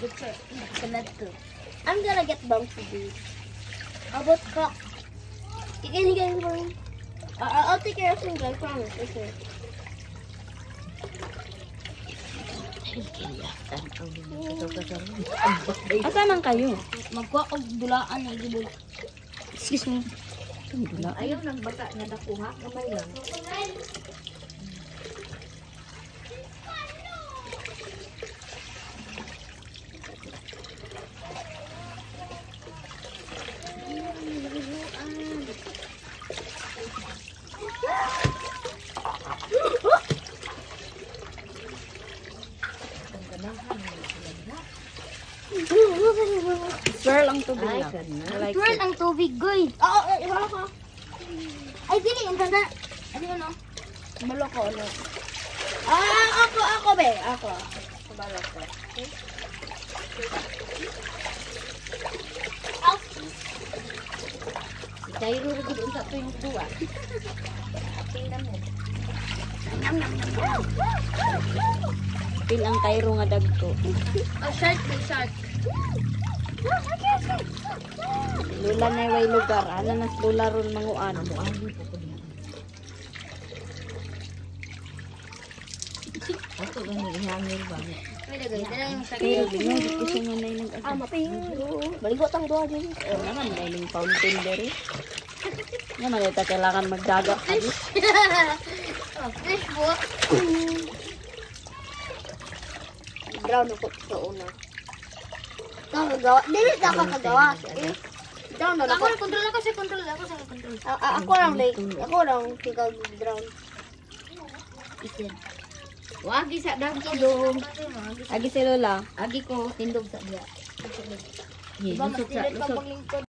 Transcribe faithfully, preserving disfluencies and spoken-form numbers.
Good try. I'm gonna get bouncy dude. How about cock? You can you can go. I'll take care of things, I promise. Okay. Asa man kayo? Magkuha ko dulaan na gibog. Excuse me. Dula. Ayaw nang bata nga dakuha, kamay lang. Swirl ang tubig Ay, lang. ganun. I like Turn it. ang tubig, goy. Oo, eh, wala ko. Ay, dili, ang ganda. Ano yun, no? Malo ko, ano? Ah, ako, ako, be. Ako. Malo ko. Okay? Si Cairo rin ko sa ito yung tuwa. Tingnan mo. Pil ang Cairo nga dagko. Oh, shark, may shark. Lula na way lugar. Ano nas lula ron manguan. Ako lang yung ihangil ba? May lagay, dala yung shark. Pero bingo kasi mo na yung Ah, mapingo. Baligot ang doha din. Eh, naman na yung fountain dere. Naman ito kailangan magdagat. Oh, fish book. Brown ako sa una. Nakagawa. Dili na ako kagawa. Eh, brown na ako. Control ako sa control. Ako sa control. Ako lang, like, ako lang tingkag brown. Isin. Wagi sa dagko dong. Agi si Lola. Agi ko tindog sa diya. Diba, mas Lusot sa tilit pag lusot. maglingkod.